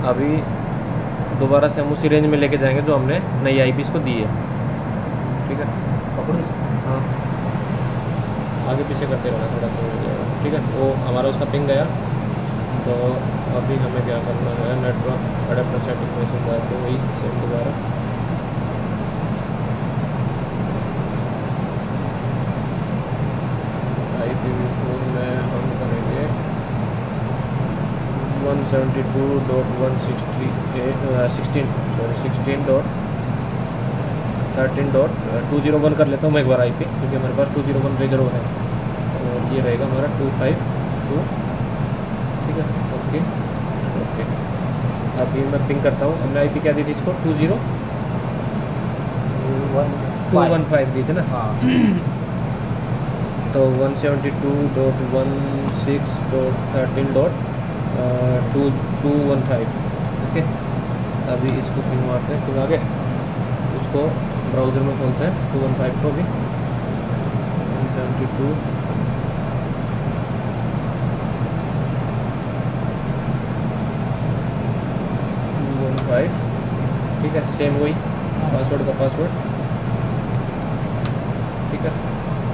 अभी दोबारा से हम उसी रेंज में लेके जाएंगे जो हमने नई आईपीस को दी है। ठीक है, हाँ आगे पीछे करते रहना थोड़ा सा हो जाएगा। ठीक है, वो हमारा उसका पिंग गया। तो अभी हमें क्या करना है, नेटवर्क अडेप्टर सेटिंग में से जाके वही सेम दोबारा IPv4 में हम करेंगे 172.16.13.201 कर लेता हूँ मैं एक बार आईपी, क्योंकि हमारे पास 201 रिजर्व है और ये रहेगा हमारा 252। ठीक है, ओके ओके। अभी मैं पिंग करता हूँ। हमने आईपी क्या दी थी इसको, 201.15 दी थी ना। हाँ तो 172.16.13.215। ओके, अभी इसको पिंग मारते हैं, पिंग आगे उसको ब्राउज़र में खोलते हैं 215 को भी 172.215। ठीक है, सेम वही पासवर्ड का पासवर्ड। ठीक है,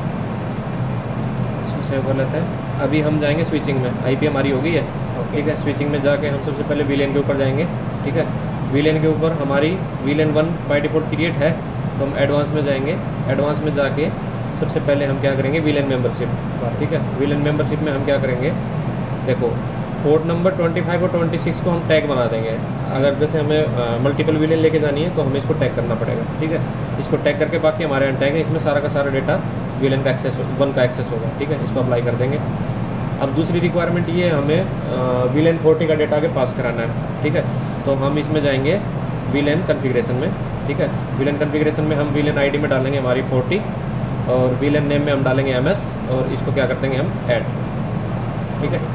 सेव कर लेते हैं। अभी हम जाएंगे स्विचिंग में, आईपी हमारी हो गई है। ठीक है, स्विचिंग में जाके हम सबसे पहले वीलेन के ऊपर जाएंगे। ठीक है, वीलेन के ऊपर हमारी वीलेन 1 बाय डिफ़ॉल्ट क्रिएट है, तो हम एडवांस में जाएंगे। एडवांस में जाके सबसे पहले हम क्या करेंगे, वीलेन मेंबरशिप। ठीक है, वीलेन मेंबरशिप में हम क्या करेंगे, देखो पोर्ट नंबर 25 और 26 को हम टैग बना देंगे। अगर जैसे हमें मल्टीपल वीलेन लेके जानी है तो हमें इसको टैग करना पड़ेगा। ठीक है, इसको टैग करके बाकी हमारे अनटैग है, इसमें सारा का सारा डेटा वीलेन का एक्सेस 1 का एक्सेस होगा। ठीक है, इसको अप्लाई कर देंगे। अब दूसरी रिक्वायरमेंट ये है, हमें वीलेन 40 का डेटा आगे पास कराना है। ठीक है, तो हम इसमें जाएंगे वीलेन कॉन्फ़िगरेशन में। ठीक है, वीलेन कॉन्फ़िगरेशन में हम वीलेन आईडी में डालेंगे हमारी 40 और वीलेन नेम में हम डालेंगे MS और इसको क्या कर देंगे हम ऐड। ठीक है,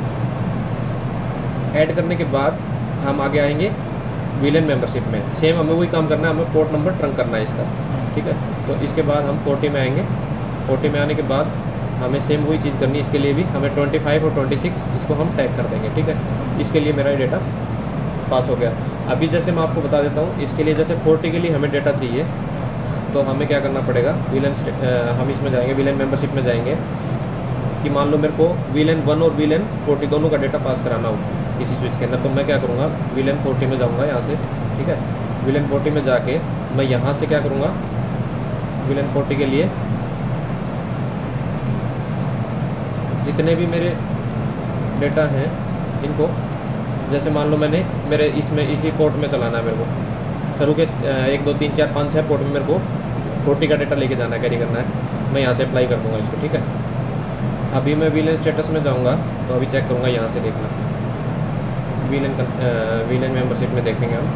ऐड करने के बाद हम आगे आएंगे वीलेन मेंबरशिप में। सेम हमें वही काम करना है, हमें पोर्ट नंबर ट्रंक करना है इसका। ठीक है, तो इसके बाद हम 40 में आएंगे। 40 में आने के बाद हमें सेम वही चीज़ करनी है, इसके लिए भी हमें 25 और 26 इसको हम टैग कर देंगे। ठीक है, इसके लिए मेरा डेटा पास हो गया। अभी जैसे मैं आपको बता देता हूँ, इसके लिए जैसे 40 के लिए हमें डेटा चाहिए तो हमें क्या करना पड़ेगा, वीलेन हम इसमें जाएंगे, वीलेन मेंबरशिप में जाएंगे कि मान लो मेरे को वीलेन 1 और वीलेन 40 दोनों का डेटा पास कराना हो किसी स्विच के अंदर, तो मैं क्या करूँगा, वीलेन 40 में जाऊँगा यहाँ से। ठीक है, वीलेन 40 में जाके मैं यहाँ से क्या करूँगा, वीलेन 40 के लिए जितने भी मेरे डेटा हैं इनको, जैसे मान लो मैंने मेरे इसमें इसी पोर्ट में चलाना है मेरे को, शुरू के 1 2 3 4 5 6 पोर्ट में मेरे को 40 का डेटा लेके जाना है, कैरी करना है। मैं यहाँ से अप्लाई कर दूँगा इसको। ठीक है, अभी मैं वीलेन स्टेटस में जाऊँगा तो अभी चेक करूँगा, यहाँ से देखना वीलेन मेंबरशिप में देखेंगे हम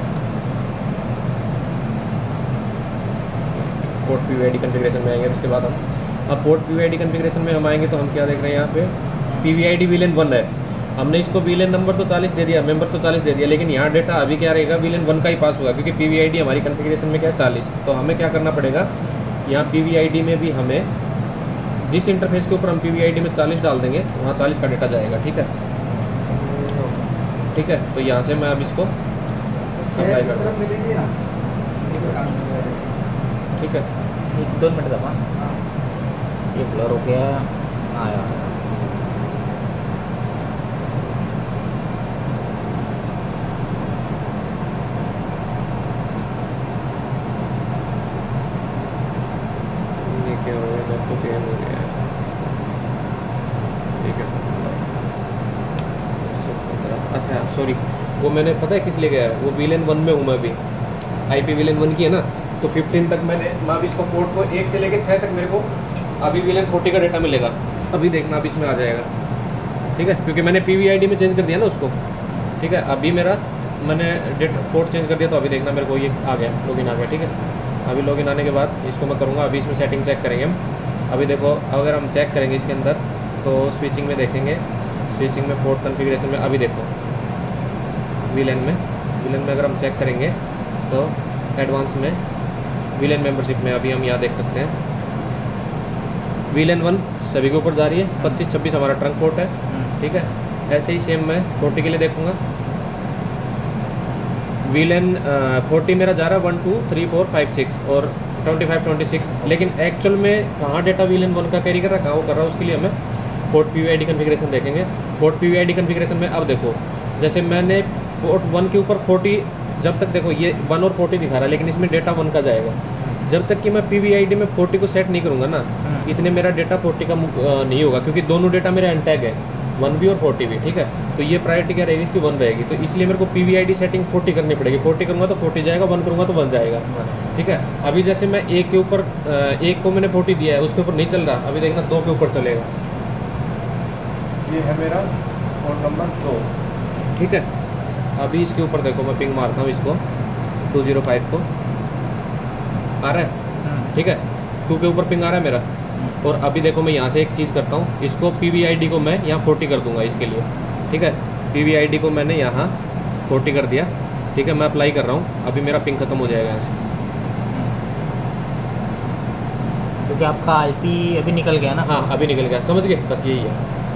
पोर्ट PVID कॉन्फ़िगरेशन में आएंगे। उसके बाद हम अब पोर्ट PVID कॉन्फ़िगरेशन में हम आएंगे तो हम क्या देख रहे हैं, यहाँ पे PVID वीलेन 1 है। हमने इसको वीलेन नंबर तो 40 दे दिया, मेंबर तो 40 दे दिया, लेकिन यहाँ डेटा अभी क्या रहेगा, वीलेन 1 का ही पास होगा, क्योंकि PVID हमारी कॉन्फ़िगरेशन में क्या है 40। तो हमें क्या करना पड़ेगा, यहाँ PVID में भी हमें जिस इंटरफेस के ऊपर हम PVID में 40 डाल देंगे वहाँ 40 का डेटा जाएगा। ठीक है, ठीक है, तो यहाँ से मैं अब इसको अप्लाई कर दूँ। ठीक है, 1-2 मिनट दबा, ये ब्लर हो गया। आया ये क्या हो गया, तो चेंज हो गया। ठीक है, अच्छा सॉरी, वो मैंने पता है किस लिए गया है, वो वीलेन 1 में हूँ मैं अभी, आईपी वीलेन 1 की है ना, तो 15 तक मैं अभी इसको पोर्ट को 1 से लेकर 6 तक मेरे को अभी वीलेन 40 का डेटा मिलेगा। अभी देखना, अभी इसमें आ जाएगा। ठीक है, क्योंकि मैंने PVID में चेंज कर दिया ना उसको। ठीक है, अभी मेरा मैंने पोर्ट चेंज कर दिया, तो अभी देखना मेरे को ये आ गया, लॉगिन आ गया। ठीक है, अभी लॉगिन आने के बाद इसको मैं करूँगा, अभी इसमें सेटिंग चेक करेंगे हम। अभी देखो, अगर हम चेक करेंगे इसके अंदर तो स्विचिंग में देखेंगे, स्विचिंग में पोर्ट कॉन्फ़िगरेशन में अभी देखो वीलेन में अगर हम चेक करेंगे तो एडवांस में वीलेन मेंबरशिप में अभी हम यहाँ देख सकते हैं वीलेन 1 सभी के ऊपर जा रही है, 25 26 हमारा ट्रंक पोर्ट है। ठीक है, ऐसे ही सेम मैं 40 के लिए देखूँगा, VLAN 40 मेरा जा रहा है 1 2 3 4 5 6 और 25 26, लेकिन एक्चुअल में कहाँ डेटा VLAN 1 का कैरी कर रहा है, कहाँ वो कर रहा है, उसके लिए हमें पोर्ट PVID कन्फिग्रेशन देखेंगे। पोर्ट PVID कन्फिग्रेशन में अब देखो, जैसे मैंने पोर्ट 1 के ऊपर 40, जब तक देखो ये 1 और 40 दिखा रहा है, लेकिन इसमें डेटा 1 का जाएगा। जब तक कि मैं PVID में 40 को सेट नहीं करूँगा ना, इतने मेरा डेटा 40 का नहीं होगा, क्योंकि दोनों डेटा मेरे अनटैग है, 1 भी और 40 भी, ठीक है। तो ये प्रायोरिटी क्या रहेगी, इसकी 1 रहेगी, तो इसलिए मेरे को PVID सेटिंग 40 करनी पड़ेगी। 40 करूँगा तो 40 जाएगा, 1 करूँगा तो 1 जाएगा, ठीक है। अभी जैसे मैं एक के ऊपर, एक को मैंने 40 दिया है, उसके ऊपर नहीं चल रहा, अभी देखना 2 के ऊपर चलेगा। ये है मेरा पोर्ट नंबर 2, ठीक है। अभी इसके ऊपर देखो, मैं पिंग मारता हूँ इसको 205 को, आ रहा है, ठीक है। 2 के ऊपर पिंग आ रहा है मेरा। और अभी देखो मैं यहाँ से एक चीज़ करता हूँ, इसको PVID को मैं यहाँ 40 कर दूंगा इसके लिए, ठीक है। PVID को मैंने यहाँ 40 कर दिया, ठीक है। मैं अप्लाई कर रहा हूँ, अभी मेरा पिंग खत्म हो जाएगा यहाँ से, क्योंकि आपका IP अभी निकल गया ना। हाँ अभी निकल गया, समझ गए, बस यही है।